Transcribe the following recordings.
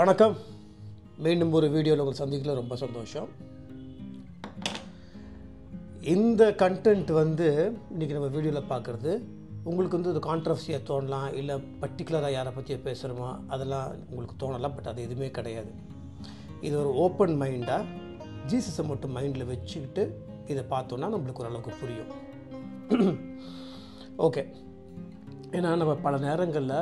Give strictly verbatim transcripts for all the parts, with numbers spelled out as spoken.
வணக்கம். மீண்டும் ஒரு வீடியோவில் உங்களை சந்திக்கல ரொம்ப சந்தோஷம். இந்த கண்டென்ட் வந்து இன்றைக்கி நம்ம வீடியோவில் பார்க்குறது உங்களுக்கு வந்து ஒரு கான்ட்ரவர்சியாக தோணலாம், இல்லை பர்டிகுலராக யாரை பற்றி பேசுகிறோமோ அதெல்லாம் உங்களுக்கு தோணலாம். பட் அது எதுவுமே கிடையாது. இது ஒரு ஓப்பன் மைண்டாக ஜீசஸை மட்டும் மைண்டில் வச்சுக்கிட்டு இதை பார்த்தோன்னா நம்மளுக்கு ஓரளவுக்கு புரியும். ஓகே, ஏன்னா நம்ம பல நேரங்களில்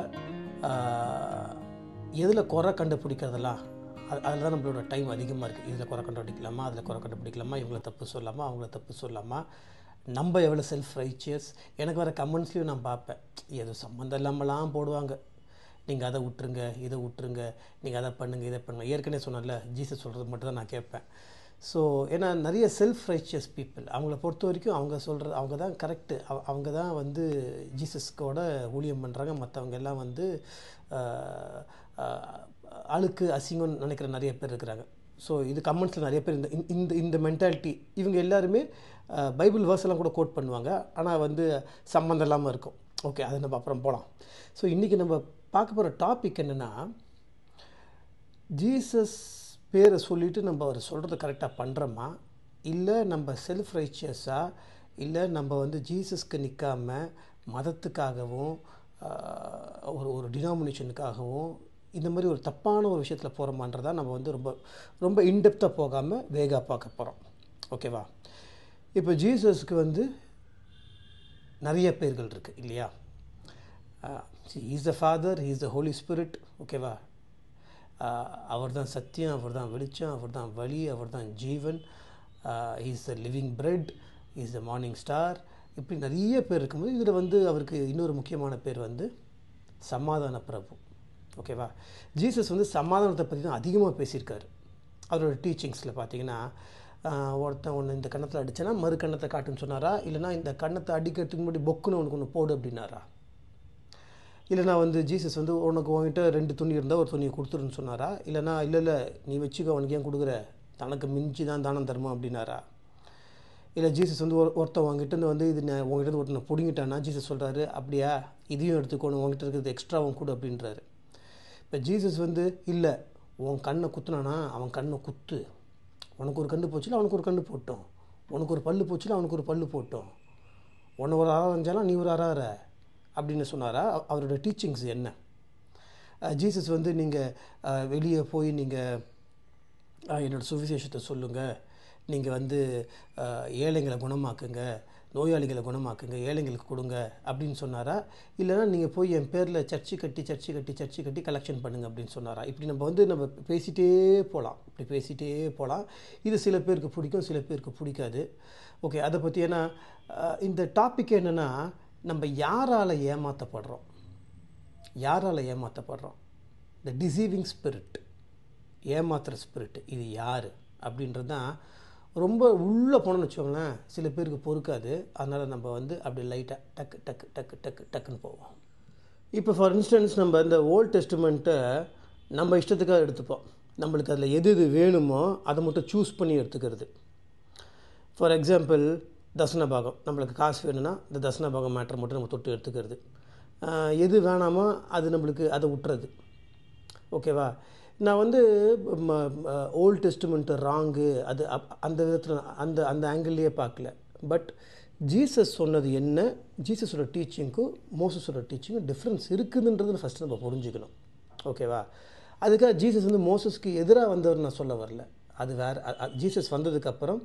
எதில் குறை கண்டுபிடிக்கிறதெல்லாம் அது அதில் தான் நம்மளோட டைம் அதிகமாக இருக்குது. இதில் குறை கண்டுபிடிக்கலாமா, அதில் குறை கண்டுபிடிக்கலாமா, இவங்கள தப்பு சொல்லலாமா, அவங்கள தப்பு சொல்லலாமா, நம்ம எவ்வளோ செல்ஃப் ரைச்சியஸ். எனக்கு வர கமெண்ட்ஸ்லையும் நான் பார்ப்பேன், எதுவும் சம்மந்தம் இல்லாமலாம் போடுவாங்க. நீங்கள் அதை விட்டுருங்க, இதை விட்டுருங்க, நீங்கள் அதை பண்ணுங்கள், இதை பண்ணுங்கள். ஏற்கனவே சொன்னல, ஜீசஸ் சொல்கிறது மட்டும் தான் நான் கேட்பேன். ஸோ ஏன்னா நிறைய செல்ஃப் ரைச்சியஸ் பீப்புள், அவங்கள பொறுத்த வரைக்கும் அவங்க சொல்கிறது அவங்க தான் கரெக்டு, அவங்க தான் வந்து ஜீசஸ்கோட ஊழியம் பண்ணுறாங்க. மற்றவங்க எல்லாம் வந்து அழுக்கு அசிங்கம்னு நினைக்கிற நிறைய பேர் இருக்கிறாங்க. ஸோ இது கமெண்ட்ஸில் நிறைய பேர் இந்த இந்த இந்த மென்டாலிட்டி, இவங்க எல்லாருமே பைபிள் வேர்ஸ் எல்லாம் கூட கோட் பண்ணுவாங்க, ஆனால் வந்து சம்மந்தம் இல்லாமல் இருக்கும். ஓகே, அதை நம்ம அப்புறம் போகலாம். ஸோ இன்றைக்கி நம்ம பார்க்க போகிற டாபிக் என்னென்னா, ஜீசஸ் பேரை சொல்லிவிட்டு நம்ம அவர் சொல்கிறத கரெக்டாக பண்ணுறோமா, இல்லை நம்ம செல்ஃப் ரைச்சியஸாக, இல்லை நம்ம வந்து ஜீசஸ்க்கு நிற்காமல் மதத்துக்காகவும் ஒரு ஒரு டினாமினேஷனுக்காகவும் இந்த மாதிரி ஒரு தப்பான ஒரு விஷயத்தில் போகிறோமான்றதான் நம்ம வந்து ரொம்ப ரொம்ப இன்டெப்த்தாக போகாமல் வேகா பார்க்க போகிறோம். ஓகேவா? இப்போ ஜீசஸ்க்கு வந்து நிறைய பேர்கள் இருக்குது இல்லையா? Is the father, is the holy spirit. ஓகேவா? அவர் தான் சத்தியம், அவர் தான் வெளிச்சம், அவர் தான் வழி, அவர் தான் ஜீவன், is the living bread, is the morning star. இப்படி நிறைய பேர் இருக்கும்போது இதில் வந்து அவருக்கு இன்னொரு முக்கியமான பேர் வந்து சமாதான பிரபு. ஓகேவா? ஜீசஸ் வந்து சமாதானத்தை பற்றி தான் அதிகமாக பேசியிருக்காரு. அவரோட டீச்சிங்ஸில் பார்த்தீங்கன்னா, ஒருத்தன் ஒன்று இந்த கன்னத்தில் அடித்தேன்னா மறு கன்னத்தை காட்டுன்னு சொன்னாரா, இல்லைனா இந்த கன்னத்தை அடிக்கிறதுக்கு முன்னாடி பொக்குன்னு உனக்கு ஒன்று போடு அப்படின்னாரா, இல்லைனா வந்து ஜீசஸ் வந்து உனக்கு உங்ககிட்ட ரெண்டு துணி இருந்தால் ஒரு துணியை கொடுத்துருன்னு சொன்னாரா, இல்லைனா இல்லை இல்லை நீ வச்சுக்க உனக்கு ஏன் கொடுக்குற, தனக்கு மிஞ்சி தான் தானம் தருமா அப்படின்னாரா, இல்லை ஜீசஸ் வந்து ஒரு ஒருத்தன் உங்ககிட்ட வந்து இது நான் உங்ககிட்ட ஒருத்தனை பிடிங்கிட்டான்னா ஜீசஸ் சொல்கிறாரு அப்படியா இதையும் எடுத்துக்கணும், உங்ககிட்ட இருக்கிறது எக்ஸ்ட்ராவும் கூட அப்படின்றாரு. இப்போ ஜீசஸ் வந்து இல்லை உன் கண்ணை குத்துனானா அவன் கண்ணை குத்து, உனக்கு ஒரு கண்ணு போச்சுல அவனுக்கு ஒரு கண்ணு போட்டோம், உனக்கு ஒரு பல்லு போச்சுல அவனுக்கு ஒரு பல்லு போட்டோம், உன்னை ஒரு அற அரைஞ்சாலும் நீ ஒரு அற அப்படின்னு சொன்னாரா? அவரோட டீச்சிங்ஸ் என்ன? ஜீசஸ் வந்து நீங்கள் வெளியே போய் நீங்கள் என்னோடய சுவிசேஷத்தை சொல்லுங்கள், நீங்கள் வந்து ஏழைங்களை குணமாக்குங்க, நோயாளிகளை குணமாக்குங்க, ஏழைங்களுக்கு கொடுங்க அப்படின்னு சொன்னாரா? இல்லைனா நீங்கள் போய் என் பேரில் சர்ச்சு கட்டி சர்ச்சு கட்டி சர்ச்சு கட்டி கலெக்ஷன் பண்ணுங்கள் அப்படின்னு சொன்னாரா? இப்படி நம்ம வந்து நம்ம பேசிகிட்டே போகலாம், இப்படி பேசிகிட்டே போகலாம். இது சில பேருக்கு பிடிக்கும், சில பேருக்கு பிடிக்காது. ஓகே, அதை பற்றி ஏன்னா இந்த டாபிக் என்னென்னா, நம்ம யாரால் ஏமாற்றப்படுறோம், யாரால் ஏமாற்றப்படுறோம், இந்த டிசீவிங் ஸ்பிரிட், ஏமாத்துகிற ஸ்பிரிட், இது யார் அப்படின்றது தான் ரொம்ப உள்ளே போனோன்னு வச்சுக்கோங்களேன். சில பேருக்கு பொறுக்காது, அதனால் நம்ம வந்து அப்படி லைட்டாக டக்கு டக்கு டக்கு டக்கு டக்குன்னு போவோம். இப்போ ஃபார் இன்ஸ்டன்ஸ் நம்ம இந்த ஓல்ட் டெஸ்டிமெண்ட்டை நம்ம இஷ்டத்துக்காக எடுத்துப்போம். நம்மளுக்கு அதில் எது எது வேணுமோ அதை மட்டும் சூஸ் பண்ணி எடுத்துக்கிறது. ஃபார் எக்ஸாம்பிள் தசன பாகம், நம்மளுக்கு காசு வேணும்னா இந்த தசன பாகம் மேட்ரு மட்டும் நம்ம தொட்டு எடுத்துக்கிறது. எது வேணாமோ அது நம்மளுக்கு அதை விட்டுறது. ஓகேவா? நான் வந்து ஓல்ட் டெஸ்டிமெண்ட்டு ராங்கு அது அந்த விதத்தில் அந்த அந்த ஆங்கிள்லேயே பார்க்கல. பட் ஜீசஸ் சொன்னது என்ன, ஜீசஸோட டீச்சிங்க்கும் மோசஸோட டீச்சிங்கும் டிஃப்ரென்ஸ் இருக்குதுன்றது ஃபஸ்ட்டு நம்ம புரிஞ்சுக்கணும். ஓகேவா? அதுக்காக ஜீசஸ் வந்து மோசஸ்க்கு எதிராக வந்தவர் நான் சொல்ல வரல. அது வேறு. ஜீசஸ் வந்ததுக்கப்புறம்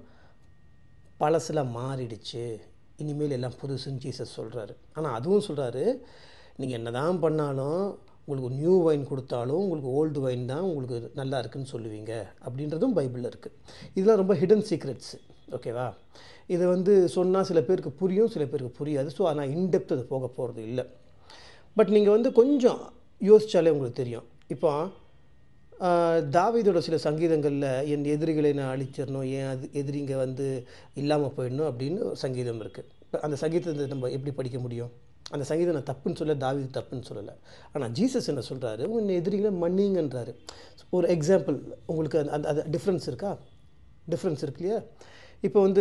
பழசெல்லாம் மாறிடுச்சு, இனிமேல் எல்லாம் புதுசுன்னு ஜீசஸ் சொல்கிறாரு. ஆனால் அதுவும் சொல்கிறாரு, நீங்கள் என்ன தான் பண்ணாலும் உங்களுக்கு நியூ வைன் கொடுத்தாலும் உங்களுக்கு ஓல்டு வைன் தான் உங்களுக்கு நல்லா இருக்குதுன்னு சொல்லுவீங்க அப்படின்றதும் பைபிளில் இருக்குது. இதெல்லாம் ரொம்ப ஹிடன் சீக்ரெட்ஸு. ஓகேவா? இதை வந்து சொன்னால் சில பேருக்கு புரியும், சில பேருக்கு புரியாது. ஸோ ஆனால் இன்டெப்த் அது போக போகிறது இல்லை. பட் நீங்கள் வந்து கொஞ்சம் யோசித்தாலே உங்களுக்கு தெரியும். இப்போ தாவீதோட சில சங்கீதங்களில் என் எதிரிகளை நான் அழிச்சிடணும், ஏன் அது எதிரிங்க வந்து இல்லாமல் போயிடணும் அப்படின்னு ஒரு சங்கீதம் இருக்குது. இப்போ அந்த சங்கீதத்தை நம்ம எப்படி படிக்க முடியும்? அந்த சங்கீதம் நான் தப்புன்னு சொல்ல, தாவீது தப்புன்னு சொல்லலை. ஆனால் ஜீசஸ் என்ன சொல்கிறாரு, உன் எதிரிகளை மன்னிங்கன்றாரு. ஒரு எக்ஸாம்பிள் உங்களுக்கு அந்த அந்த டிஃப்ரென்ஸ் இருக்கா? டிஃப்ரென்ஸ் இருக்கு இல்லையா? இப்போ வந்து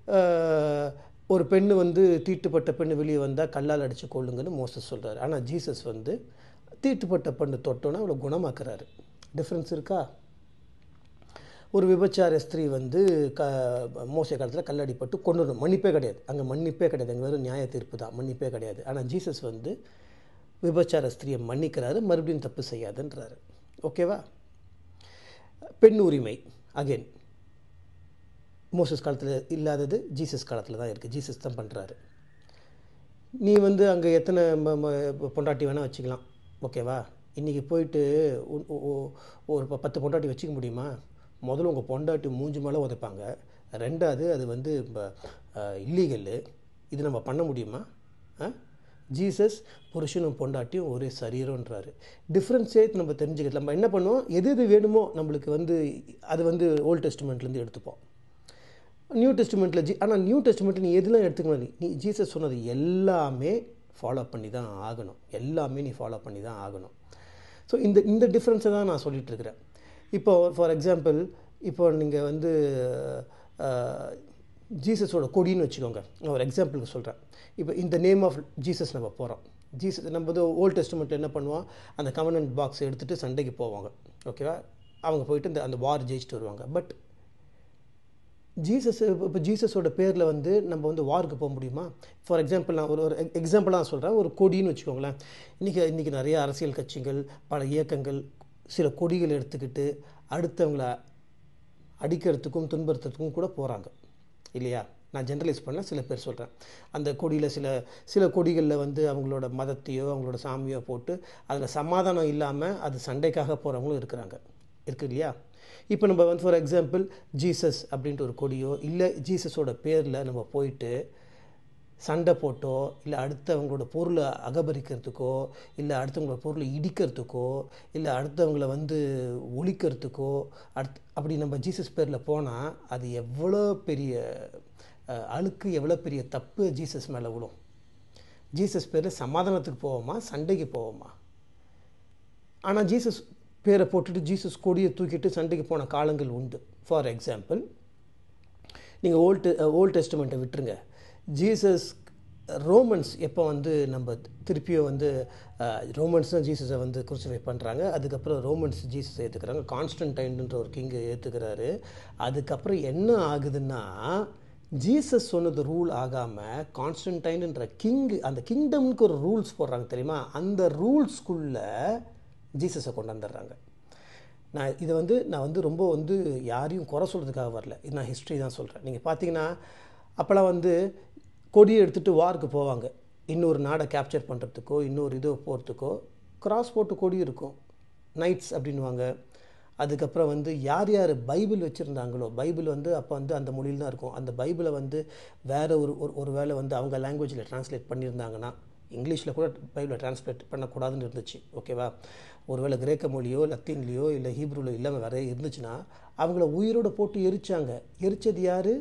ஒரு பெண்ணு வந்து தீட்டுப்பட்ட பெண்ணு வெளியே வந்தால் கல்லால் அடித்து கொள்ளுங்கன்னு மோசஸ் சொல்கிறாரு. ஆனால் ஜீசஸ் வந்து தீட்டுப்பட்ட பெண்ணு தொட்டோன்னா அவளை குணமாக்குறாரு. டிஃப்ரென்ஸ் இருக்கா? ஒரு விபச்சார ஸ்திரீ வந்து க மோசே காலத்தில் கல்லடிப்பட்டு கொண்டு மன்னிப்பே கிடையாது. அங்கே மன்னிப்பே கிடையாது. அங்கே வெறும் நியாய தீர்ப்பு தான், மன்னிப்பே கிடையாது. ஆனால் ஜீசஸ் வந்து விபச்சார ஸ்திரியை மன்னிக்கிறாரு, மறுபடியும் தப்பு செய்யாதுன்றாரு. ஓகேவா? பெண் உரிமை அகெயின் மோசஸ் காலத்தில் இல்லாதது ஜீசஸ் காலத்தில் தான் இருக்குது. ஜீசஸ் தான் பண்ணுறாரு. நீ வந்து அங்கே எத்தனை பொண்டாட்டி வேணால் வச்சுக்கலாம். ஓகேவா? இன்றைக்கி போயிட்டு ஒரு பத்து பொண்டாட்டி வச்சுக்க முடியுமா? முதல்ல உங்கள் பொண்டாட்டி மூஞ்சி மேலே உதைப்பாங்க. ரெண்டாவது அது வந்து இல்லீகல்லு. இது நம்ம பண்ண முடியுமா? ஜீசஸ் புருஷனும் பொண்டாட்டியும் ஒரே சரீரம்ன்றாரு. டிஃப்ரென்ஸே நம்ம தெரிஞ்சுக்கலாம். நம்ம என்ன பண்ணுவோம், எது எது வேணுமோ நம்மளுக்கு வந்து அது வந்து ஓல்டு டெஸ்ட்மெண்ட்லேருந்து எடுத்துப்போம். நியூ டெஸ்ட்மெண்ட்டில் ஜி ஆனால் நியூ டெஸ்ட்மெண்ட்டில் நீ எதுலாம் எடுத்துக்கணும், நீ ஜீசஸ் சொன்னது எல்லாமே ஃபாலோ பண்ணி தான் ஆகணும். எல்லாமே நீ ஃபாலோ பண்ணி தான் ஆகணும். ஸோ இந்த இந்த டிஃப்ரென்ஸை தான் நான் சொல்லிகிட்ருக்கிறேன். இப்போது ஃபார் எக்ஸாம்பிள், இப்போ நீங்கள் வந்து ஜீசஸோட கொடின்னு வச்சுக்கோங்க. நான் ஒரு எக்ஸாம்பிளுக்கு சொல்கிறேன். இப்போ இந்த நேம் ஆஃப் ஜீசஸ் நம்ம போகிறோம். ஜீசஸ் நம்ம வந்து ஓல்டு டெஸ்ட்மெண்ட்டில் என்ன பண்ணுவோம், அந்த கவர்னன்ட் பாக்ஸை எடுத்துகிட்டு சண்டைக்கு போவாங்க. ஓகேவா? அவங்க போயிட்டு இந்த அந்த வார் ஜெயிச்சுட்டு வருவாங்க. பட் ஜீசஸ் இப்போ ஜீசஸோட பேரில் வந்து நம்ம வந்து வாருக்கு போக முடியுமா? ஃபார் எக்ஸாம்பிள் நான் ஒரு ஒரு எக்ஸாம்பிளாக நான் சொல்கிறேன். ஒரு கொடின்னு வச்சுக்கோங்களேன். இன்றைக்கி இன்றைக்கி நிறைய அரசியல் கட்சிகள், பல இயக்கங்கள் சில கொடிகள் எடுத்துக்கிட்டு அடுத்தவங்களை அடிக்கிறதுக்கும் துன்புறுத்துறதுக்கும் கூட போகிறாங்க இல்லையா? நான் ஜென்ரலைஸ் பண்ண சில பேர் சொல்கிறேன். அந்த கொடியில் சில சில கொடிகளில் வந்து அவங்களோட மதத்தையோ அவங்களோட சாமியோ போட்டு அதில் சமாதானம் இல்லாமல் அது சண்டைக்காக போகிறவங்களும் இருக்கிறாங்க, இருக்கு இல்லையா? இப்போ நம்ம வந்து ஃபார் எக்ஸாம்பிள் ஜீசஸ் அப்படின்ட்டு ஒரு கொடியோ இல்லை ஜீசஸோட பேரில் நம்ம போயிட்டு சண்டை போட்டோ இல்லை அடுத்தவங்களோட பொருளை அகபரிக்கிறதுக்கோ இல்லை அடுத்தவங்களோட பொருளை இடிக்கிறதுக்கோ இல்லை அடுத்தவங்களை வந்து ஒழிக்கிறதுக்கோ அடுத் அப்படி நம்ம ஜீசஸ் பேரில் போனால் அது எவ்வளோ பெரிய அழுக்கு, எவ்வளோ பெரிய தப்பு ஜீசஸ் மேலே விடும். ஜீசஸ் பேரில் சமாதானத்துக்கு போவோமா, சண்டைக்கு போவோமா? ஆனால் ஜீசஸ் பேரை போட்டுட்டு ஜீசஸ் கொடியை தூக்கிட்டு சண்டைக்கு போன காலங்கள் உண்டு. ஃபார் எக்ஸாம்பிள், நீங்கள் ஓல்டு ஓல்டு டெஸ்ட்மெண்ட்டை விட்டுருங்க. ஜீசஸ் ரோமன்ஸ் எப்போ வந்து நம்ம திருப்பியும் வந்து ரோமன்ஸ் தான் ஜீசஸை வந்து குருசிஃபை பண்ணுறாங்க. அதுக்கப்புறம் ரோமன்ஸ் ஜீசஸை ஏற்றுக்கிறாங்க. கான்ஸ்டன்டைன்ன்ற ஒரு கிங்கு ஏற்றுக்கிறாரு. அதுக்கப்புறம் என்ன ஆகுதுன்னா, ஜீசஸ் சொன்னது ரூல் ஆகாமல் கான்ஸ்டன்டைன்ன்ற கிங், அந்த கிங்டம்க்கு ஒரு ரூல்ஸ் போடுறாங்க தெரியுமா? அந்த ரூல்ஸ்குள்ளே ஜீசஸை கொண்டாந்துடுறாங்க. நான் இதை வந்து நான் வந்து ரொம்ப வந்து யாரையும் குறை சொல்கிறதுக்காக வரல, இது நான் ஹிஸ்ட்ரி தான் சொல்கிறேன். நீங்கள் பார்த்தீங்கன்னா அப்போல்லாம் வந்து கொடியை எடுத்துகிட்டு வாருக்கு போவாங்க. இன்னொரு நாடை கேப்சர் பண்ணுறதுக்கோ இன்னொரு இதோ போகிறதுக்கோ கிராஸ் போட்டு கொடி இருக்கும், நைட்ஸ் அப்படின்வாங்க. அதுக்கப்புறம் வந்து யார் யார் பைபிள் வச்சுருந்தாங்களோ, பைபிள் வந்து அப்போ வந்து அந்த மொழியில் தான் இருக்கும். அந்த பைபிளை வந்து வேறு ஒரு ஒரு வேளை வந்து அவங்க லாங்குவேஜில் ட்ரான்ஸ்லேட் பண்ணியிருந்தாங்கன்னா, இங்கிலீஷில் கூட பைபிளை ட்ரான்ஸ்லேட் பண்ணக்கூடாதுன்னு இருந்துச்சு. ஓகேவா? ஒருவேளை கிரேக்க மொழியோ லத்தீன்லேயோ இல்லை ஹீப்ரூவில் இல்லாமல் வேறு இருந்துச்சுன்னா அவங்கள உயிரோடு போட்டு எரிச்சாங்க. எரிச்சது யார்?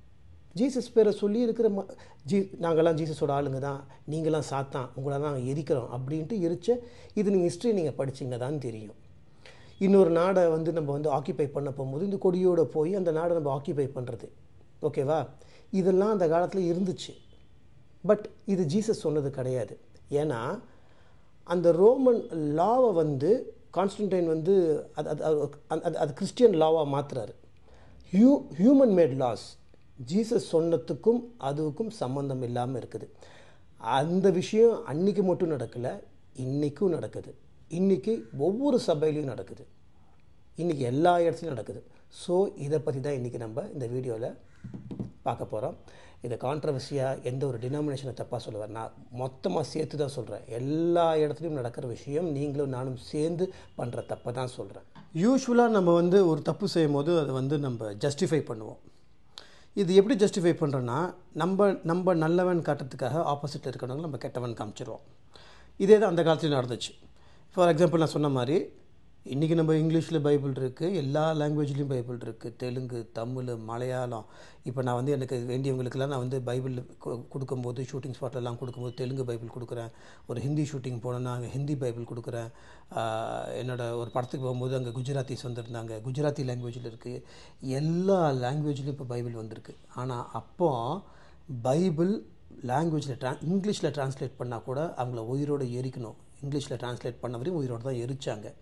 ஜீசஸ் பேரை சொல்லி இருக்கிற ம ஜீ நாங்கள்லாம் ஜீசஸோட ஆளுங்க தான், நீங்களாம் சாத்தான், உங்களை தான் எரிக்கிறோம் அப்படின்ட்டு எரிச்ச இது நீங்கள் ஹிஸ்ட்ரி நீங்கள் படிச்சிங்க தான் தெரியும். இன்னொரு நாடை வந்து நம்ம வந்து ஆக்கியபை பண்ண போகும்போது இந்த கொடியோடு போய் அந்த நாடை நம்ம ஆக்கியபை பண்ணுறது. ஓகேவா? இதெல்லாம் அந்த காலத்தில் இருந்துச்சு. பட் இது ஜீசஸ் சொன்னது கிடையாது. ஏன்னா அந்த ரோமன் லாவை வந்து கான்ஸ்டன்டைன் வந்து அது அது அது கிறிஸ்டியன் லாவாக மாற்றுறாரு. Hu human made laws. Jesus சொன்னதுக்கும் அதுக்கும் சம்மந்தம் இல்லாமல் இருக்குது. அந்த விஷயம் அன்றைக்கி மட்டும் நடக்கலை, இன்றைக்கும் நடக்குது. இன்றைக்கி ஒவ்வொரு சபையிலையும் நடக்குது, இன்றைக்கி எல்லா இடத்துலையும் நடக்குது. ஸோ இதை பற்றி தான் இன்றைக்கி நம்ம இந்த வீடியோவில் பார்க்க போகிறோம். இதை கான்ட்ரவர்சியாக எந்த ஒரு டினாமினேஷனை தப்பாக சொல்லுவேன், நான் மொத்தமாக சேர்த்து தான் சொல்கிறேன். எல்லா இடத்துலையும் நடக்கிற விஷயம் நீங்களும் நானும் சேர்ந்து பண்ணுற தப்பை தான் சொல்கிறேன். யூஸ்வலாக நம்ம வந்து ஒரு தப்பு செய்யும் போது அதை வந்து நம்ம ஜஸ்டிஃபை பண்ணுவோம். இது எப்படி ஜஸ்டிஃபை பண்ணுறோன்னா, நம்ம நம்ம நல்லவன் காட்டுறதுக்காக ஆப்போசிட்டில் இருக்கிறவங்க நம்ம கெட்டவன் காமிச்சிடுவோம். இதே தான் அந்த காலத்துலையும் நடந்துச்சு. ஃபார் எக்ஸாம்பிள் நான் சொன்ன மாதிரி இன்றைக்கி நம்ம இங்கிலீஷில் பைபிள் இருக்குது, எல்லா லாங்குவேஜ்லேயும் பைபிள் இருக்குது, தெலுங்கு, தமிழ், மலையாளம். இப்போ நான் வந்து எனக்கு வேண்டியவங்களுக்கெல்லாம் நான் வந்து பைபிள் கொடுக்கும்போது ஷூட்டிங் ஸ்பாட்லலாம் கொடுக்கும்போது தெலுங்கு பைபிள் கொடுக்குறேன். ஒரு ஹிந்தி ஷூட்டிங் போனோன்னா அங்கே ஹிந்தி பைபிள் கொடுக்குறேன். என்னோடய ஒரு படத்துக்கு போகும்போது அங்கே குஜராத்திஸ் வந்திருந்தாங்க, குஜராத்தி லாங்குவேஜில் இருக்குது. எல்லா லாங்குவேஜ்லேயும் இப்போ பைபிள் வந்திருக்கு. ஆனால் அப்போது பைபிள் லாங்குவேஜில் ட்ரா இங்கிலீஷில் ட்ரான்ஸ்லேட் பண்ணால் கூட அவங்கள உயிரோடு எரிக்கணும். இங்கிலீஷில் ட்ரான்ஸ்லேட் பண்ண வரையும் உயிரோடு தான் எரிச்சாங்க.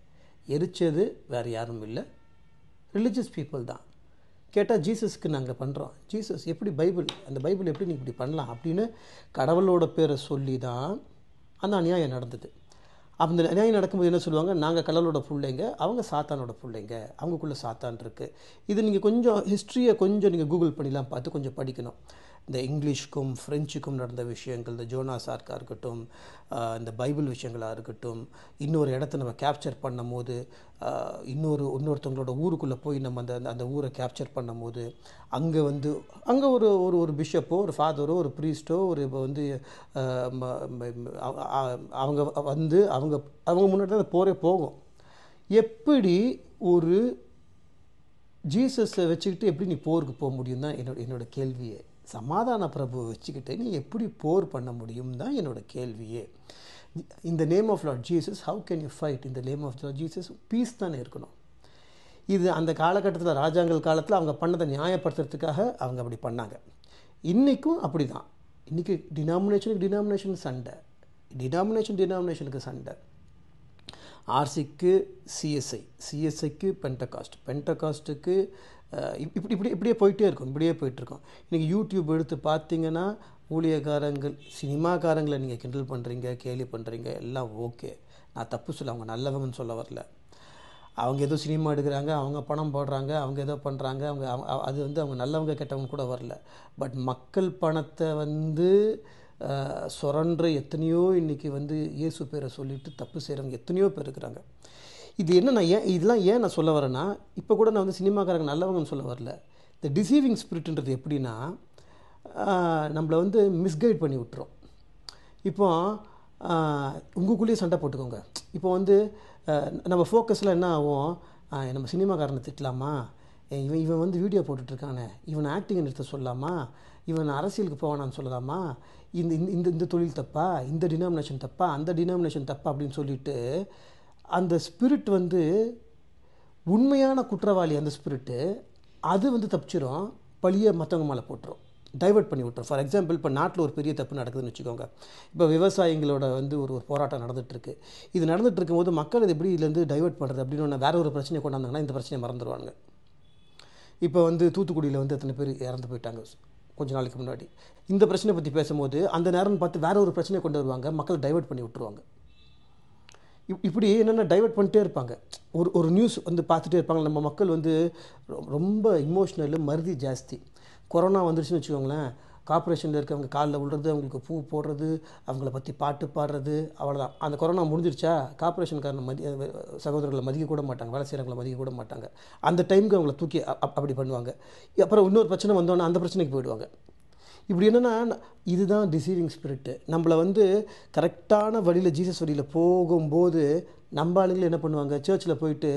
எரிச்சது வேறு யாரும் இல்லை, ரிலீஜியஸ் பீப்புள் தான். கேட்டால் ஜீசஸ்க்கு நாங்கள் பண்ணுறோம், ஜீசஸ் எப்படி பைபிள், அந்த பைபிள் எப்படி நீ இப்படி பண்ணலாம் அப்படின்னு கடவுளோட பேரை சொல்லி தான் அந்த அநியாயம் நடந்தது. அந்த அநியாயம் நடக்கும்போது என்ன சொல்லுவாங்க, நாங்கள் கடவுளோட பிள்ளைங்க, அவங்க சாத்தானோட பிள்ளைங்க, அவங்களுக்குள்ளே சாத்தான் இருக்குது. இது நீங்கள் கொஞ்சம் ஹிஸ்ட்ரியை கொஞ்சம் நீங்கள் கூகுள் பண்ணிலாம் பார்த்து கொஞ்சம் படிக்கணும். இந்த இங்கிலீஷ்க்கும் ஃப்ரெஞ்சுக்கும் நடந்த விஷயங்கள், இந்த ஜோனா சார்க்காக இருக்கட்டும், இந்த பைபிள் விஷயங்களாக இருக்கட்டும், இன்னொரு இடத்த நம்ம கேப்சர் பண்ணும் போது, இன்னொரு இன்னொருத்தவங்களோட ஊருக்குள்ளே போய் நம்ம அந்த அந்த ஊரை கேப்சர் பண்ணும் போது அங்கே வந்து அங்கே ஒரு ஒரு ஒரு பிஷப்போ ஒரு ஃபாதரோ ஒரு ப்ரீஸ்ட்டோ ஒரு இப்போ வந்து அவங்க வந்து அவங்க அவங்க முன்னாடி தான் அந்த போரே போகும். எப்படி ஒரு ஜீசஸை வச்சுக்கிட்டு எப்படி நீ போருக்கு போக முடியும் தான் என்னோட என்னோடய கேள்வியே. சமாதான பிரபுவை வச்சுக்கிட்டு நீ எப்படி போர் பண்ண முடியும் தான் என்னோட கேள்வியே. இந்த name of Lord Jesus, how can you fight இந்த name of Lord Jesus? Peace தானே இருக்கணும். இது அந்த காலகட்டத்தில் ராஜாங்கள் காலத்தில் அவங்க பண்ணதை நியாயப்படுத்துறதுக்காக அவங்க அப்படி பண்ணாங்க. இன்றைக்கும் அப்படி தான். இன்றைக்கி டினாமினேஷனுக்கு டினாமினேஷன் சண்டை, டினாமினேஷன் டினாமினேஷனுக்கு சண்டை, ஆர்சிக்கு சிஎஸ்ஐ, சிஎஸ்ஐக்கு பென்டகாஸ்ட், பென்டகாஸ்ட்டுக்கு இப்படி இப்படி இப்படியே போயிட்டே இருக்கும், இப்படியே போயிட்டுருக்கோம். இன்றைக்கி யூடியூப் எடுத்து பார்த்தீங்கன்னா ஊழியக்காரங்கள், சினிமாக்காரங்களை நீங்கள் கிண்டல் பண்ணுறீங்க, கேலி பண்ணுறீங்க, எல்லாம் ஓகே, நான் தப்பு சொல்ல, அவங்க நல்லவங்கன்னு சொல்ல வரல. அவங்க ஏதோ சினிமா எடுக்கிறாங்க, அவங்க பணம் போடுறாங்க, அவங்க ஏதோ பண்ணுறாங்க, அவங்க அது வந்து அவங்க நல்லவங்க கெட்டவங்க கூட வரல. பட் மக்கள் பணத்தை வந்து சுரன்ற எத்தனையோ இன்றைக்கி வந்து இயேசு பேரை சொல்லிவிட்டு தப்பு செய்கிறவங்க எத்தனையோ பேர் இருக்கிறாங்க. இது என்ன, நான் ஏன் இதெல்லாம் ஏன் நான் சொல்ல வரேன்னா, இப்போ கூட நான் வந்து சினிமாக்காரங்க நல்லவங்கன்னு சொல்ல வரல. இந்த டிசீவிங் ஸ்பிரிட்ன்றது எப்படின்னா, நம்மளை வந்து மிஸ்கைட் பண்ணி விட்டுரும். இப்போ உங்களுக்குள்ளேயே சண்டை போட்டுக்கோங்க. இப்போ வந்து நம்ம ஃபோக்கஸில் என்ன ஆகும், நம்ம சினிமாக்காரனை திட்டலாமா, இவன் இவன் வந்து வீடியோ போட்டுட்ருக்கானே, இவன் ஆக்டிங்கை நிறுத்த சொல்லலாமா, இவன் அரசியலுக்கு போவானான்னு சொல்லலாமா, இந்த இந்த இந்த தொழில் தப்பா, இந்த டினாமினேஷன் தப்பா, அந்த டினாமினேஷன் தப்பா அப்படின்னு சொல்லிட்டு அந்த ஸ்பிரிட் வந்து உண்மையான குற்றவாளி, அந்த ஸ்பிரிட்டு அது வந்து தப்பிச்சிடும், பழியை மற்றவங்க மேலே போட்டுரும், டைவெர்ட் பண்ணி விட்டுரும். ஃபார் எக்ஸாம்பிள், இப்போ நாட்டில் ஒரு பெரிய தப்பு நடக்குதுன்னு வச்சுக்கோங்க. இப்போ விவசாயிகளோட வந்து ஒரு ஒரு போராட்டம் நடந்துகிட்ருக்கு. இது நடந்துகிட்டு இருக்கும்போது மக்கள் இது எப்படி இதுலேருந்து டைவெர்ட் பண்ணுறது அப்படின்னு வேறு ஒரு பிரச்சனையை கொண்டாந்தாங்கன்னா இந்த பிரச்சனையை மறந்துடுவாங்க. இப்போ வந்து தூத்துக்குடியில் வந்து எத்தனை பேர் இறந்து போயிட்டாங்க கொஞ்ச நாளைக்கு முன்னாடி. இந்த பிரச்சனை பற்றி பேசும்போது அந்த நேரம்னு பார்த்து வேறு ஒரு பிரச்சனையை கொண்டு வருவாங்க, மக்கள் டைவெர்ட் பண்ணி விட்டுருவாங்க. இப்படி என்னென்ன டைவெர்ட் பண்ணிட்டே இருப்பாங்க. ஒரு ஒரு நியூஸ் வந்து பார்த்துட்டே இருப்பாங்க. நம்ம மக்கள் வந்து ரொம்ப இமோஷ்னலு, மருதி ஜாஸ்தி. கொரோனா வந்துருச்சுன்னு வச்சுக்கோங்களேன், கார்ப்பரேஷனில் இருக்கவங்க காலில் விழுறது, அவங்களுக்கு பூ போடுறது, அவங்கள பற்றி பாட்டு பாடுறது, அவ்வளோதான். அந்த கொரோனா முடிஞ்சிருச்சா, கார்ப்பரேஷன்காரனை மதி சகோதரர்களை மதிக்க கூட மாட்டாங்க, வேலை செய்கிறவங்களை மதிக்க கூட மாட்டாங்க. அந்த டைமுக்கு அவங்கள தூக்கி அப்படி பண்ணுவாங்க. அப்புறம் இன்னொரு பிரச்சனை வந்தோன்னா அந்த பிரச்சனைக்கு போயிடுவாங்க. இப்படி என்னென்னா, இதுதான் டிசீவிங் ஸ்பிரிட்டு. நம்மளை வந்து கரெக்டான வழியில், ஜீசஸ் வழியில் போகும்போது நம்ம ஆளுங்களை என்ன பண்ணுவாங்க, சர்ச்சில் போயிட்டு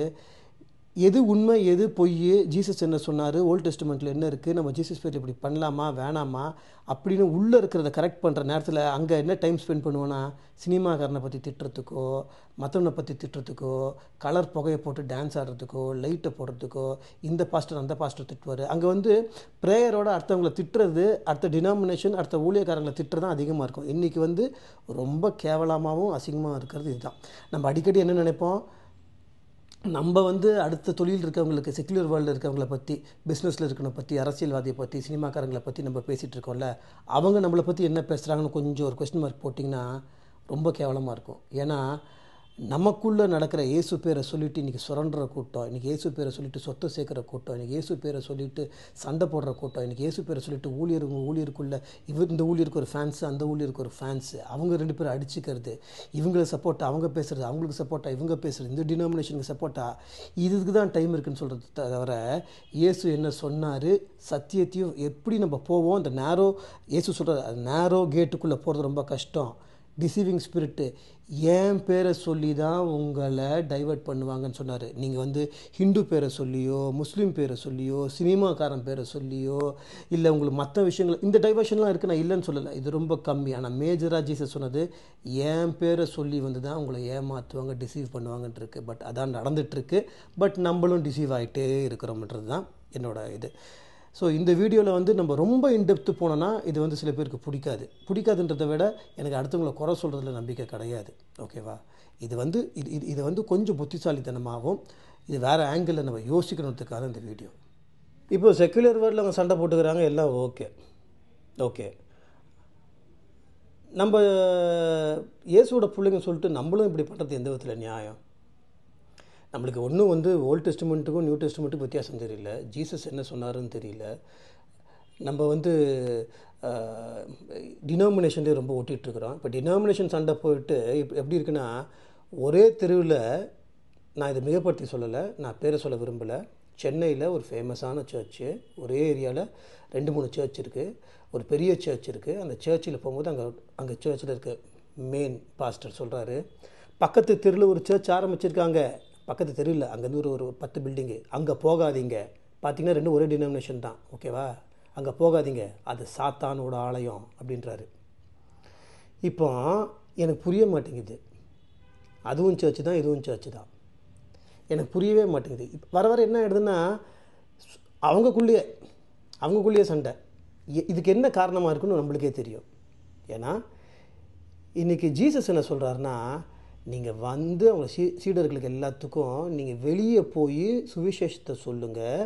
எது உண்மை எது பொய், ஜீசஸ் என்ன சொன்னார், ஓல்ட் டெஸ்டமெண்ட்டில் என்ன இருக்குது, நம்ம ஜீசஸ் பேர் இப்படி பண்ணலாமா வேணாமா அப்படின்னு உள்ளே இருக்கிறத கரெக்ட் பண்ணுற நேரத்தில் அங்கே என்ன டைம் ஸ்பெண்ட் பண்ணுவோன்னா, சினிமாக்காரனை பற்றி திட்டுறதுக்கோ, மற்றவனை பற்றி திட்டுறதுக்கோ, கலர் புகையை போட்டு டான்ஸ் ஆடுறதுக்கோ, லைட்டை போடுறதுக்கோ, இந்த பாஸ்டர் அந்த பாஸ்டர் திட்டுவார். அங்கே வந்து ப்ரேயரோட அடுத்தவங்களை திட்டுறது, அடுத்த டினாமினேஷன், அடுத்த ஊழியக்காரங்களை திட்டுறது தான் அதிகமாக இருக்கும். இன்றைக்கி வந்து ரொம்ப கேவலமாகவும் அசிங்கமாக இருக்கிறது இதுதான். நம்ம அடிக்கடி என்ன நினைப்போம், நம்ம வந்து அடுத்த தொழில் இருக்கவங்களுக்கு, செக்குலர் வேர்ல்டில் இருக்கவங்கள பற்றி, பிஸ்னஸில் இருக்கிறவங்க பற்றி, அரசியல்வாதியை பற்றி, சினிமாக்காரங்களை பற்றி நம்ம பேசிகிட்டு இருக்கோம்ல, அவங்க நம்மளை பற்றி என்ன பேசுகிறாங்கன்னு கொஞ்சம் ஒரு கொஸ்டின் மார்க் போட்டிங்கன்னா ரொம்ப கேவலமாக இருக்கும். ஏன்னா நமக்குள்ளே நடக்கிற இயேசு பேரை சொல்லிவிட்டு இன்றைக்கி சுரண்டுற கூட்டம், இன்றைக்கி இயேசு பேரை சொல்லிவிட்டு சொத்தை சேர்க்குற கூட்டம், இன்றைக்கி இயேசு பேரை சொல்லிவிட்டு சண்டை போடுற கூட்டம், இன்றைக்கி இயேசு பேரை சொல்லிவிட்டு ஊழியருங்க ஊழியருக்குள்ளே இவர் இந்த ஊழியருக்கு ஒரு ஃபேன்ஸு, அந்த ஊழியருக்கு ஒரு ஃபேன்ஸு, அவங்க ரெண்டு பேரும் அடிச்சுக்கிறது, இவங்களுக்கு சப்போர்ட்டாக அவங்க பேசுகிறது, அவங்களுக்கு சப்போர்ட்டாக இவங்க பேசுகிறது, இந்த டினாமினேஷனுக்கு சப்போர்ட்டாக, இதுக்கு தான் டைம் இருக்குதுன்னு சொல்கிறது தவிர, இயேசு என்ன சொன்னார், சத்தியத்தையும் எப்படி நம்ம போவோம், அந்த நேரோ இயேசு சொல்கிறது நேரோ கேட்டுக்குள்ளே போகிறது ரொம்ப கஷ்டம். டிசீவிங் ஸ்பிரிட்டு ஏன் பேரை சொல்லி தான் உங்களை டைவெர்ட் பண்ணுவாங்கன்னு சொன்னார். நீங்கள் வந்து ஹிந்து பேரை சொல்லியோ, முஸ்லீம் பேரை சொல்லியோ, சினிமாக்காரன் பேரை சொல்லியோ, இல்லை உங்களுக்கு மற்ற விஷயங்கள், இந்த டைவர்ஷன்லாம் இருக்குது, நான் இல்லைன்னு சொல்லலை, இது ரொம்ப கம்மி. ஆனால் மேஜராக ஜீசஸ் சொன்னது ஏன் பேரை சொல்லி வந்து தான் உங்களை ஏமாற்றுவாங்க, டிசீவ் பண்ணுவாங்கன்ட்டு இருக்குது. பட் அதான் நடந்துகிட்ருக்கு. பட் நம்மளும் டிசீவ் ஆகிட்டே இருக்கிறோம்ன்றது தான் என்னோட இது. ஸோ இந்த வீடியோவில் வந்து நம்ம ரொம்ப இன்டெப்த்து போனோன்னா இது வந்து சில பேருக்கு பிடிக்காது. பிடிக்காதுன்றதை விட எனக்கு அடுத்தவங்களை குறை சொல்கிறதுல நம்பிக்கை கிடையாது. ஓகேவா? இது வந்து இது இது இதை வந்து கொஞ்சம் புத்திசாலித்தனமாகவும் இது வேறு ஆங்கிளில் நம்ம யோசிக்கணுன்றதுக்காக இந்த வீடியோ. இப்போ செக்குலர் வேர்டில் அவங்க சண்டை போட்டுக்கிறாங்க, எல்லாம் ஓகே ஓகே நம்ம இயேசுவோட பிள்ளைங்க சொல்லிட்டு நம்மளும் இப்படி பண்ணுறது எந்த விதத்தில் நியாயம்? நம்மளுக்கு ஒன்றும் வந்து ஓல்டு டெஸ்டமெண்ட்டுக்கும் நியூ டெஸ்டமெண்ட்டுக்கும் வித்தியாசம் தெரியல. ஜீசஸ் என்ன சொன்னாருன்னு தெரியல. நம்ம வந்து டினாமினேஷன்லேயே ரொம்ப ஒட்டிகிட்ருக்குறோம். இப்போ டினாமினேஷன் சண்டை போயிட்டு இப்போ எப்படி இருக்குன்னா, ஒரே தெருவில், நான் இதை மிகப்படுத்தி சொல்லலை, நான் பேரை சொல்ல விரும்பலை, சென்னையில் ஒரு ஃபேமஸான சர்ச்சு, ஒரே ஏரியாவில் ரெண்டு மூணு சர்ச் இருக்குது. ஒரு பெரிய சர்ச் இருக்குது. அந்த சர்ச்சில் போகும்போது அங்கே அங்கே சர்ச்சில் இருக்க மெயின் பாஸ்டர் சொல்கிறாரு, பக்கத்து தெருவில் ஒரு சர்ச் ஆரம்பிச்சிருக்காங்க, பக்கத்து தெருவில் அங்கேருந்து ஒரு ஒரு பத்து பில்டிங்கு, அங்கே போகாதீங்க. பார்த்திங்கன்னா ரெண்டும் ஒரே டினாமினேஷன் தான், ஓகேவா? அங்கே போகாதீங்க, அது சாத்தானோட ஆலயம் அப்படின்றாரு. இப்போ எனக்கு புரிய மாட்டேங்குது. அதுவும் சர்ச்சு தான், இதுவும் சர்ச்சு தான், எனக்கு புரியவே மாட்டேங்குது. இப்போ வர வர என்ன ஆகிடுதுன்னா, அவங்கக்குள்ளேயே அவங்கக்குள்ளேயே சண்டை. இதுக்கு என்ன காரணமாக இருக்குன்னு நம்மளுக்கே தெரியும். ஏன்னா இன்றைக்கி ஜீசஸ் என்ன சொல்கிறாருன்னா, நீங்கள் வந்து அவங்க சீ சீடர்களுக்கு எல்லாத்துக்கும் நீங்கள் வெளியே போய் சுவிசேஷத்தை சொல்லுங்கள்,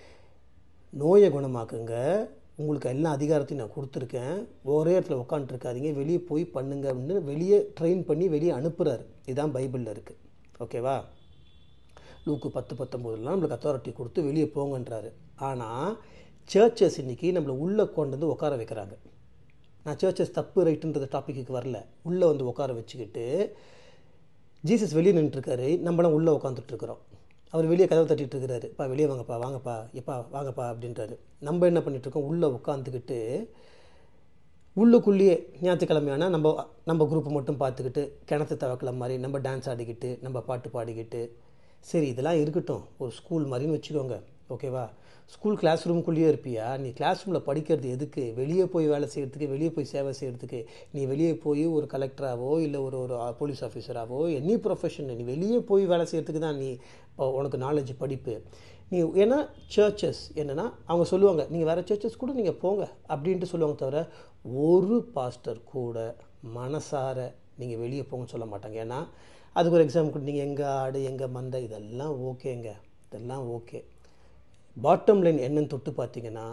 நோயை குணமாக்குங்க, உங்களுக்கு எல்லா அதிகாரத்தையும் நான் கொடுத்துருக்கேன், ஒரே இடத்துல உட்காந்துருக்காதீங்க, வெளியே போய் பண்ணுங்க அப்படின்னு வெளியே ட்ரெயின் பண்ணி வெளியே அனுப்புகிறாரு. இதுதான் பைபிளில் இருக்குது, ஓகேவா? லூக்கு பத்து பத்தொம்போதுலாம் நம்மளுக்கு அத்தாரிட்டி கொடுத்து வெளியே போங்கன்றாரு. ஆனால் சர்ச்சஸ் இன்றைக்கி நம்மளை உள்ளே கொண்டு வந்து உட்கார வைக்கிறாங்க. நான் சர்ச்சஸ் தப்பு ரைட்டுன்றது டாப்பிக்கு வரல. உள்ளே வந்து உட்கார வச்சுக்கிட்டு ஜீசஸ் வெளியே நின்றுட்டுருக்காரு, நம்மளாம் உள்ளே உட்காந்துட்ருக்குறோம். அவர் வெளியே கதவை தட்டிகிட்டு இருக்கிறாரு, பா வெளியே வாங்கப்பா வாங்கப்பா எப்பா வாங்கப்பா அப்படின்றாரு. நம்ம என்ன பண்ணிகிட்ருக்கோம், உள்ளே உட்காந்துக்கிட்டு உள்ளுக்குள்ளேயே ஞாயிற்றுக்கிழமையானா நம்ம நம்ம குரூப்பை மட்டும் பார்த்துக்கிட்டு கிணத்து தவக்கலை மாதிரி நம்ம டான்ஸ் ஆடிக்கிட்டு நம்ம பாட்டு பாடிக்கிட்டு, சரி இதெல்லாம் இருக்கட்டும், ஒரு ஸ்கூல் மாதிரின்னு வச்சுக்கோங்க, ஓகேவா? ஸ்கூல் கிளாஸ் ரூம்குள்ளேயே இருப்பியா? நீ கிளாஸ் ரூமில் படிக்கிறது எதுக்கு? வெளியே போய் வேலை செய்கிறதுக்கு, வெளியே போய் சேவை செய்கிறதுக்கு. நீ வெளியே போய் ஒரு கலெக்டராகவோ இல்லை ஒரு ஒரு போலீஸ் ஆஃபீஸராகவோ எனி ப்ரொஃபஷன், நீ வெளியே போய் வேலை செய்கிறதுக்கு தான் நீ உனக்கு நாலேஜ் படிப்பு நீ. ஏன்னா சர்ச்சஸ் என்னென்னா அவங்க சொல்லுவாங்க, நீங்கள் வேறு சர்ச்சஸ் கூட நீங்கள் போங்க அப்படின்ட்டு சொல்லுவாங்க, தவிர ஒரு பாஸ்டர் கூட மனசார நீங்கள் வெளியே போங்கன்னு சொல்ல மாட்டாங்க. ஏன்னா அதுக்கு ஒரு எக்ஸாம்பிள், நீங்கள் எங்கே ஆடு எங்கே மந்தை இதெல்லாம் ஓகேங்க, இதெல்லாம் ஓகே. பாட்டம் லைன் என்னன்னு தொட்டு பார்த்தீங்கன்னா,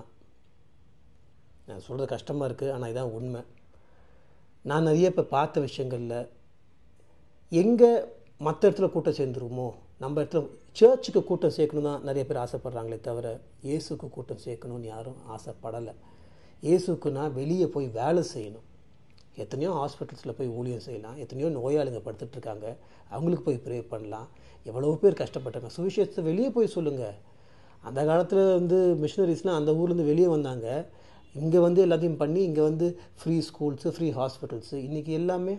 நான் சொல்கிறது கஷ்டமாக இருக்குது, ஆனால் இதான் உண்மை. நான் நிறைய இப்போ பார்த்த விஷயங்களில் எங்கே மற்ற இடத்துல கூட்டம் சேர்ந்துருமோ, நம்ம இடத்துல சர்ச்சுக்கு கூட்டம் சேர்க்கணும் தான் நிறைய பேர் ஆசைப்பட்றாங்களே தவிர இயேசுக்கு கூட்டம் சேர்க்கணும்னு யாரும் ஆசைப்படலை. இயேசுக்குன்னா வெளியே போய் வேலை செய்யணும். எத்தனையோ ஹாஸ்பிட்டல்ஸில் போய் ஊழியம் செய்யலாம், எத்தனையோ நோயாளிங்க படுத்துட்ருக்காங்க, அவங்களுக்கு போய் ப்ரே பண்ணலாம். எவ்வளோ பேர் கஷ்டப்பட்டாங்க, சுவிசேஷத்தை வெளியே போய் சொல்லுங்கள். அந்த காலத்தில் வந்து மிஷினரிஸ்லாம் அந்த ஊர்லேருந்து வெளியே வந்தாங்க, இங்கே வந்து எல்லாத்தையும் பண்ணி இங்கே வந்து ஃப்ரீ ஸ்கூல்ஸு, ஃப்ரீ ஹாஸ்பிட்டல்ஸு. இன்றைக்கி எல்லாமே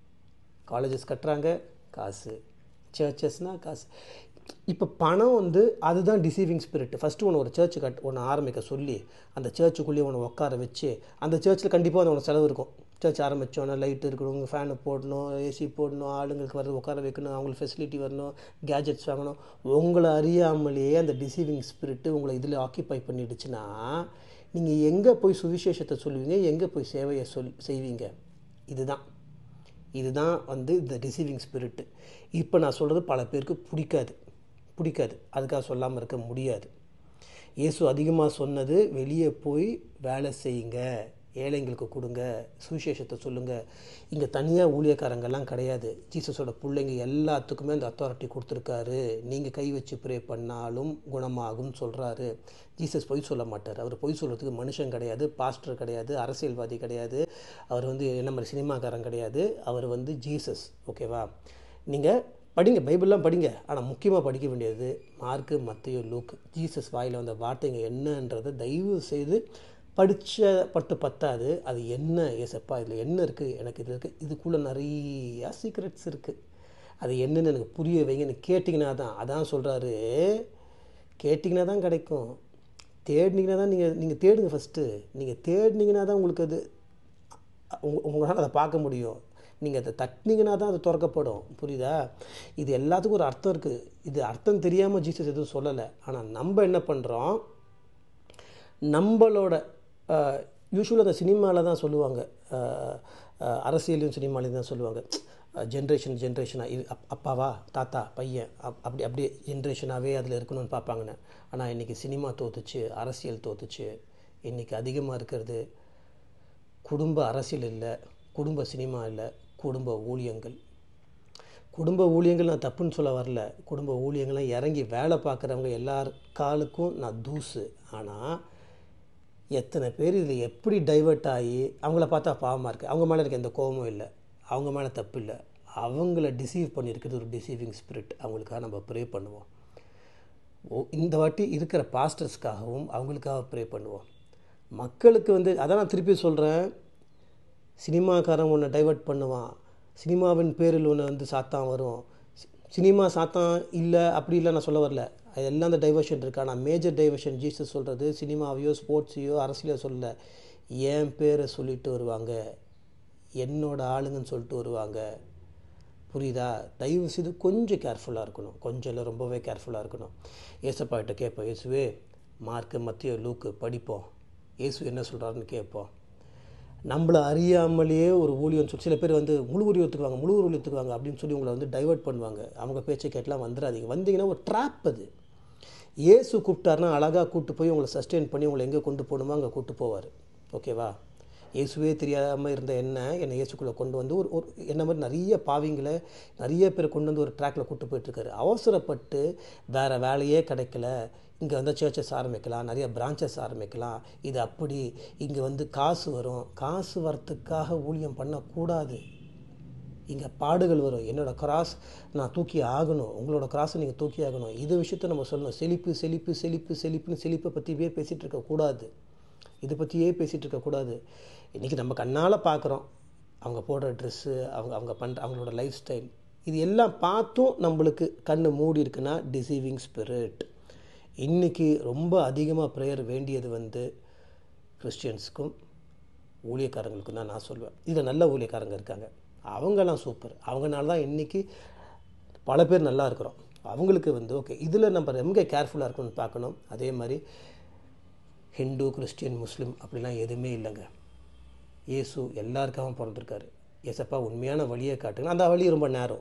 காலேஜஸ் கட்டுறாங்க, காசு, சர்ச்சஸ்னால் காசு. இப்போ பணம் வந்து அதுதான் டிசீவிங் ஸ்பிரிட். ஃபஸ்ட்டு ஒன்று ஒரு சர்ச்சு கட் ஒன்று ஆரம்பிக்க சொல்லி அந்த சர்ச்சுக்குள்ளேயே ஒன்று உட்கார வச்சு, அந்த சர்ச்சில் கண்டிப்பாக அது ஒன்று செலவு இருக்கும். சர்ச் ஆரம்பித்தோன்னா லைட் இருக்கணும், ஃபேனு போடணும், ஏசி போடணும், ஆளுங்களுக்கு வர்றது உட்கார வைக்கணும், அவங்களுக்கு ஃபெசிலிட்டி வரணும், கேஜெட்ஸ் வாங்கணும். உங்களை அறியாமலேயே அந்த டிசீவிங் ஸ்பிரிட்டு உங்களை இதில் ஆக்கியபை பண்ணிடுச்சுன்னா நீங்கள் எங்கே போய் சுவிசேஷத்தை சொல்லுவீங்க, எங்கே போய் சேவையை சொல் செய்வீங்க? இதுதான் இதுதான் வந்து இந்த டிசீவிங் ஸ்பிரிட்டு. இப்போ நான் சொல்கிறது பல பேருக்கு பிடிக்காது பிடிக்காது அதுக்காக சொல்லாமல் இருக்க முடியாது. இயேசு அதிகமாக சொன்னது வெளியே போய் வேலை செய்யுங்க, ஏழைங்களுக்கு கொடுங்க, சுவிசேஷத்தை சொல்லுங்கள். இங்கே தனியாக ஊழியக்காரங்கள்லாம் கிடையாது. ஜீசஸோட பிள்ளைங்க எல்லாத்துக்குமே அந்த அத்தாரிட்டி கொடுத்துருக்காரு. நீங்கள் கை வச்சு ப்ரே பண்ணாலும் குணமாகும்னு சொல்கிறாரு. ஜீசஸ் பொய் சொல்ல மாட்டார். அவர் பொய் சொல்கிறதுக்கு மனுஷன் கிடையாது, பாஸ்டர் கிடையாது, அரசியல்வாதி கிடையாது, அவர் வந்து என்ன மாதிரி சினிமாக்காரன் கிடையாது. அவர் வந்து ஜீசஸ், ஓகேவா? நீங்கள் படிங்க, பைபிள்லாம் படிங்க, ஆனால் முக்கியமாக படிக்க வேண்டியது மார்க்கு, மத்தேயு, லூக்கு. ஜீசஸ் வாயில் வந்த வார்த்தைங்க என்னன்றதை தயவு செய்து படித்த பட்டு பத்தாது. அது என்ன ஏசப்பா இதில் என்ன இருக்குது, எனக்கு இது இருக்குது, இதுக்குள்ளே நிறையா சீக்ரெட்ஸ் இருக்குது, அது என்னென்னு எனக்கு புரிய வைங்கன்னு கேட்டிங்கன்னா தான். அதான் சொல்கிறாரு, கேட்டிங்கன்னா தான் கிடைக்கும், தேடினீங்கன்னா தான். நீங்கள் நீங்கள் தேடுங்க ஃபஸ்ட்டு. நீங்கள் தேடினீங்கன்னா தான் உங்களுக்கு அது உங்க உங்களால் அதை பார்க்க முடியும். நீங்கள் அதை தட்டினீங்கன்னா தான் அது திறக்கப்படும். புரியுதா? இது எல்லாத்துக்கும் ஒரு அர்த்தம் இருக்குது. இது அர்த்தம் தெரியாமல் ஜீசஸ் எதுவும் சொல்லலை. ஆனால் நம்ம என்ன பண்ணுறோம், நம்மளோட யூஸ்வலாக அந்த சினிமாவில் தான் சொல்லுவாங்க, அரசியலையும் சினிமாலையும் தான் சொல்லுவாங்க, ஜென்ரேஷன் ஜென்ரேஷனாக இது அப் அப்பாவா தாத்தா பையன் அப் அப்படி அப்படியே ஜென்ரேஷனாகவே அதில் இருக்கணும்னு பார்ப்பாங்கன்னு. ஆனால் இன்றைக்கி சினிமா தோத்துச்சு, அரசியல் தோத்துச்சு. இன்றைக்கி அதிகமாக இருக்கிறது குடும்ப அரசியல் இல்லை, குடும்ப சினிமா இல்லை, குடும்ப ஊழியங்கள். குடும்ப ஊழியங்கள் நான் தப்புன்னு சொல்ல வரல. குடும்ப ஊழியங்கள்லாம் இறங்கி வேலை பார்க்குறவங்க எல்லார் காலுக்கும் நான் தூசு. ஆனால் எத்தனை பேர் இதில் எப்படி டைவெர்ட் ஆகி அவங்கள பார்த்தா பாவமாக இருக்குது. அவங்க மேலே இருக்க எந்த கோபமும் இல்லை, அவங்க மேலே தப்பு இல்லை. அவங்கள டிசீவ் பண்ணியிருக்கிறது ஒரு டிசீவிங் ஸ்பிரிட். அவங்களுக்காக நம்ம ப்ரே பண்ணுவோம். ஓ இந்த வாட்டி இருக்கிற பாஸ்டர்ஸ்க்காகவும் அவங்களுக்காக ப்ரே பண்ணுவோம். மக்களுக்கு வந்து அதான் நான் திருப்பி சொல்கிறேன், சினிமாக்காரன் ஒன்று டைவெர்ட் பண்ணுவான், சினிமாவின் பேரில் ஒன்று வந்து சாத்தான் வரும். சினிமா சாத்தான் இல்லை அப்படி இல்லை நான் சொல்ல வரல, அது எல்லாம் அந்த டைவர்ஷன் இருக்குது. ஆனால் மேஜர் டைவர்ஷன் ஜீசஸ் சொல்கிறது சினிமாவையோ ஸ்போர்ட்ஸையோ அரசியலையோ சொல்லலை, என் பேரை சொல்லிட்டு வருவாங்க, என்னோட ஆளுங்கன்னு சொல்லிட்டு வருவாங்க. புரியுதா? தயவு செய்து கொஞ்சம் கேர்ஃபுல்லாக இருக்கணும், கொஞ்சம் இல்லை ரொம்பவே கேர்ஃபுல்லாக இருக்கணும். ஏசப்பாகிட்ட கேட்போம், இயேசுவே மார்க்கு மத்திய லூக்கு படிப்போம், இயேசு என்ன சொல்கிறாருன்னு கேட்போம். நம்மளை அறியாமலேயே ஒரு ஊழியம் சொல்லி சில பேர் வந்து முழு ஊழியத்துக்குவாங்க முழு ஊழியத்துக்குவாங்க அப்படின்னு சொல்லி உங்களை வந்து டைவெர்ட் பண்ணுவாங்க. அவங்க பேச்சை கேட்டலாம் வந்துடாதீங்க. வந்தீங்கன்னா ஒரு ட்ராப். அது இயேசு கூப்பிட்டாருன்னா அழகாக கூப்பிட்டு போய் உங்களை சஸ்டெயின் பண்ணி உங்களை எங்கே கொண்டு போகணுமோ அங்கே கூப்பிட்டு போவார். ஓகேவா? இயேசுவே தெரியாமல் இருந்த என்ன என்னை இயேசுக்குள்ளே கொண்டு வந்து ஒரு ஒரு என்ன மாதிரி நிறைய பாவிங்களை நிறைய பேர் கொண்டு வந்து ஒரு ட்ராக்கில் கூப்பிட்டு போயிட்டுருக்காரு. அவசரப்பட்டு வேறு வேலையே கிடைக்கல, இங்கே வந்து சர்ச்சஸ் ஆரம்பிக்கலாம், நிறைய பிரான்ச்சஸ் ஆரம்பிக்கலாம், இது அப்படி இங்கே வந்து காசு வரும், காசு வரத்துக்காக ஊழியம் பண்ணக்கூடாது. இங்கே பாடுகள் வரும், என்னோடய கிராஸ் நான் தூக்கி ஆகணும், உங்களோட கிராஸை நீங்கள் தூக்கி ஆகணும். இது விஷயத்த நம்ம சொல்லணும். செழிப்பு செழிப்பு செழிப்பு செழிப்புன்னு செழிப்பை பற்றியே பேசிகிட்டு இருக்கக்கூடாது, இதை பற்றியே பேசிகிட்டு இருக்கக்கூடாது. இன்றைக்கி நம்ம கண்ணால் பார்க்குறோம், அவங்க போடுற ட்ரெஸ்ஸு, அவங்க அவங்க பண்ணுற அவங்களோட லைஃப் ஸ்டைல், இது எல்லாம் பார்த்தும் நம்மளுக்கு கண்ணு மூடி இருக்குன்னா டிசீவிங் ஸ்பிரிட். இன்றைக்கி ரொம்ப அதிகமாக ப்ரேயர் வேண்டியது வந்து கிறிஸ்டியன்ஸுக்கும் ஊழியக்காரங்களுக்கும் தான் நான் சொல்லுவேன். இதில் நல்ல ஊழியக்காரங்க இருக்காங்க, அவங்கெல்லாம் சூப்பர், அவங்கனால தான் இன்றைக்கி பல பேர் நல்லா இருக்கிறோம். அவங்களுக்கு வந்து ஓகே இதில் நம்ம ரொம்ப கேர்ஃபுல்லாக இருக்கணும்னு பார்க்கணும். அதே மாதிரி ஹிந்து கிறிஸ்டியன் முஸ்லீம் அப்படிலாம் எதுவுமே இல்லைங்க. இயேசு எல்லாருக்காகவும் பிறந்திருக்காரு. ஏசப்பா உண்மையான வழியை காட்டுங்க, அந்த வழி ரொம்ப நேரம்.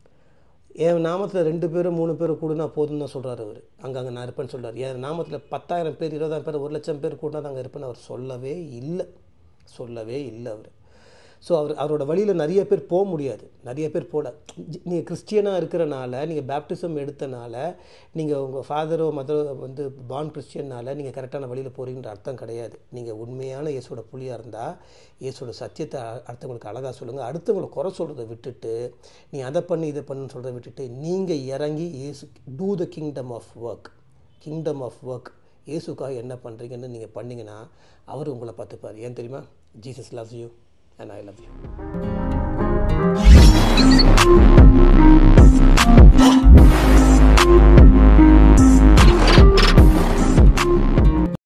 என் நாமத்தில் ரெண்டு பேரும் மூணு பேரும் கூடுனா போதும்னு தான் சொல்கிறார் அவர். அங்கே அங்கே நான் இருப்பேன்னு சொல்கிறார். என் நாமத்தில் பத்தாயிரம் பேர் இருபதாயிரம் பேர் ஒரு லட்சம் பேர் கூட்டினா தான் அங்கே இருப்பேன்னு அவர் சொல்லவே இல்லை, சொல்லவே இல்லை அவர். ஸோ அவர் அவரோட வழியில் நிறைய பேர் போக முடியாது, நிறைய பேர் போல. நீங்கள் கிறிஸ்டியனாக இருக்கிறனால, நீங்கள் பேப்டிசம் எடுத்தனால, நீங்கள் உங்கள் ஃபாதரோ மதரோ வந்து பான் கிறிஸ்டியனால் நீங்கள் கரெக்டான வழியில் போகிறீங்கன்ற அர்த்தம் கிடையாது. நீங்கள் உண்மையான இயேசோட புள்ளியாக இருந்தால் இயேசோட சத்தியத்தை அடுத்தவங்களுக்கு அழகாக சொல்லுங்கள். அடுத்தவங்களை குறை சொல்கிறத விட்டுட்டு, நீ அதை பண்ணி இதை பண்ணுன்னு சொல்கிறத விட்டுட்டு, நீங்கள் இறங்கி Yesu to the kingdom of work, kingdom of work இயேசுக்காக என்ன பண்ணுறீங்கன்னு நீங்கள் பண்ணிங்கன்னா அவர் உங்களை பார்த்துப்பார். ஏன் தெரியுமா? Jesus loves you and I love you.